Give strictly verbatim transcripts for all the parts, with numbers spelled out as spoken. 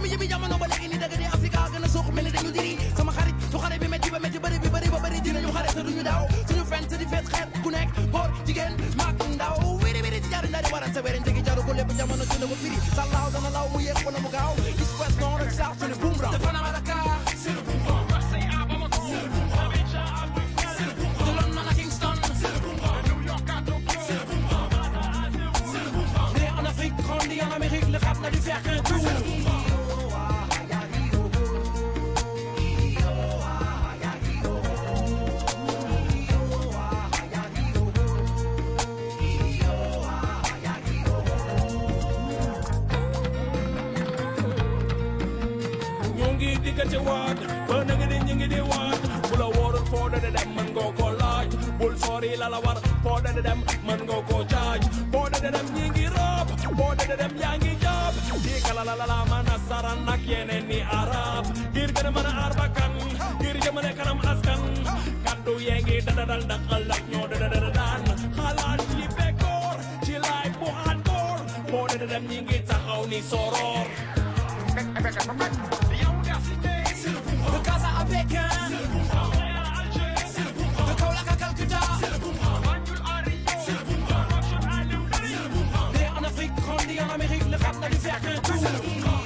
jëmi jëmi jamono ba léegi ni dëgg di Afrika gën a suux mel ni dañu diri sama xarit su xare bi métti ba métti bëri bi bëri ba bëri dinañu xare te duñu daaw suñu fen te di feet xeet ku nekk góor jigéen mag ndaw wéri wéri ci jari ndari waral sa wéri njëgi jaru ko lépp jamono ci na ko firi sa laaw dana law mu yéex wala mu gaaw gis west nord ak south suñu boom round de Panama à Dakar c'est le boom round Marseille à Bamako c'est le boom round Abidjan à Bruxelles c'est le boom round de London à Kingston c'est le boom round de New York à Tokyo c'est le boom round c'est le boom round né en Afrique grandi en Amérique le rap n'a dû faire qu'un tour c'est le boom round diggante waat ba nanga di ñu ngi di waat bu la wóorul foo da dem mën nga ko laaj bul sori la la war foo da dem mën nga ko caaj foo da dem ñi ngi rab foo da dem yaa ngi jàpp di kala la la la man a saran ak yeneen ni arab ngir gën a mën a aar bakkan ngir jëmale kanam askan kaddu yee ngi dadadal daqal ak ñoo dadadal daan xalaat yi bekkoor ci live bu hardcore foo da dem ñi ngi taxaw ni soror de Casa à Pékin, c'est le boom round. À Alger, c'est le boom round. De Kaolack à Calcutta, c'est le boom round. Banjul à Rio, c'est le boom round. Nouakchott à New Delhi, c'est le boom round. Né en Afrique, grandi en Amérique, le rap n'a dû faire qu'un tour. C'est le boom round.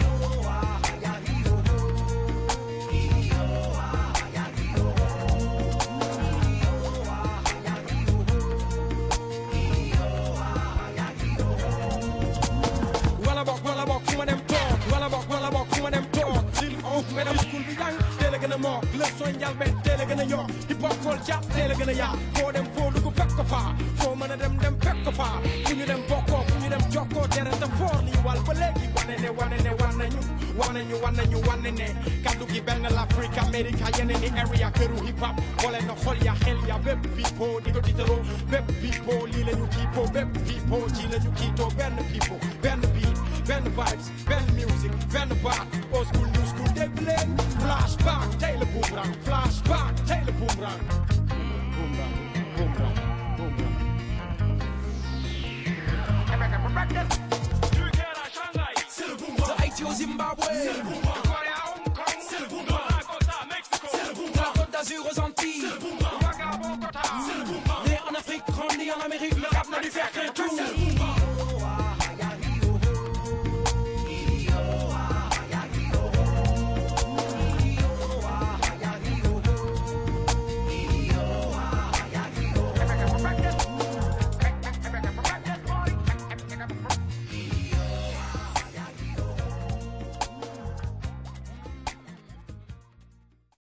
Wala bok, wala bok, fu ma dem toog. Wala bok, wala bok, fu ma dem toog. Sil ouf, madame school bi jàng. Teel a gën a mook, leçon njalbe, teel a gën a yokk. Hip hop kool jàpp, teel a gën a yaa. Foo dem foo dugg fekk ko faa. Foo mën a dem dem fekk ko faa. Fu ñu dem bokkoo, fu ñu dem jokkoo. Dereta foor li wal ba léegi. Wane ne, wane ne, wan nañu. Wane ñu, wan nañu, wane ne. Kaddu gi benn l'Afrique, America, yeneen ni area. Këru hip hop, boole na xol ya, xel ya. Bépp people, di ko tiitaroo. Bépp people, lii la ñu kiipoo. Bépp people, ci la ñu kiitoo. Benn people, benn beat, benn vibes, benn music, benn baat. Old school, new school, dégg leen. Flashback, tey la boomerang. Flashback, tey la boomerang. Boomerang, boomerang, boomerang. C'est le boom round. De Haïti au Zimbabwe, c'est le boom round. De Corée à Hong Kong, c'est le boom round. De la Côte à Mexico, c'est le boom round. De la Côte d'Azur aux Antilles.